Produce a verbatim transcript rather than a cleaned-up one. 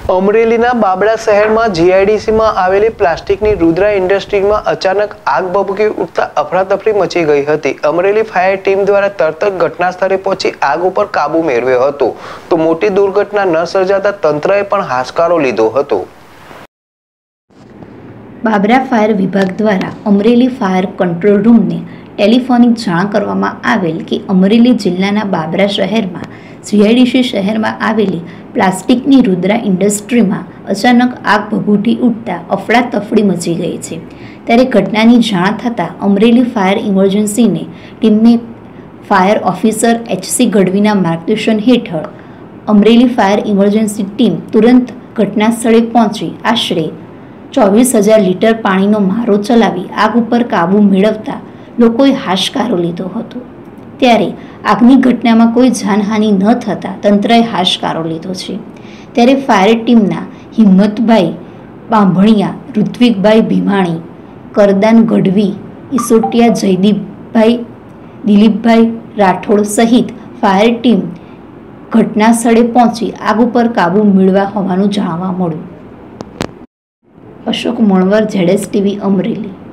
અમરેલીના બાબરા શહેરમાં જીઆઈડીસીમાં આવેલી પ્લાસ્ટિકની રુદ્રા ઇન્ડસ્ટ્રીમાં અચાનક આગ ભભૂકી ઉઠતા અફરાતફરી મચી ગઈ હતી। અમરેલી ફાયર ટીમ દ્વારા તરત જ ઘટના સ્થળે પહોંચી આગ ઉપર કાબુ મેળવ્યો હતો, તો મોટી દુર્ઘટના ન સર્જાતા તંત્રએ પણ હાશકારો લીધો હતો। બાબરા ફાયર વિભાગ દ્વારા અમરેલી ફાયર કંટ્રોલ રૂમને ટેલિફોનિક જાણ કરવામાં આવેલ કે અમરેલી જિલ્લાના બાબરા શહેરમાં જીઆઈડીસી શહેરમાં આવેલી પ્લાસ્ટિકની રુદ્રા ઇન્ડસ્ટ્રીમાં અચાનક આગ ભભૂકી ઉઠતા અફડાતફડી મચી ગઈ છે। ત્યારે ઘટનાની જાણ થતાં અમરેલી ફાયર ઇમરજન્સીને ટીમને ફાયર ઓફિસર એચસી ગઢવીના માર્ગદર્શન હેઠળ અમરેલી ફાયર ઇમરજન્સી ટીમ તુરંત ઘટના સ્થળે પહોંચી આશરે ચોવીસ હજાર લીટર પાણીનો મારો ચલાવી આગ ઉપર કાબૂ મેળવતા લોકોએ હાશકારો લીધો હતો। ત્યારે આગની ઘટનામાં કોઈ જાનહાનિ ન થતાં તંત્રએ હાશકારો લીધો છે। ત્યારે ફાયર ટીમના હિંમતભાઈ બાંભણિયા, ઋત્વિકભાઈ ભીમાણી, કરદાન ગઢવી, ઈસોટિયા જયદીપભાઈ, દિલીપભાઈ રાઠોડ સહિત ફાયર ટીમ ઘટના સ્થળે પહોંચી આગ ઉપર કાબૂ મેળવ્યા હોવાનું જાણવા મળ્યું। Ashok Manvar, ZS TV, Amreli.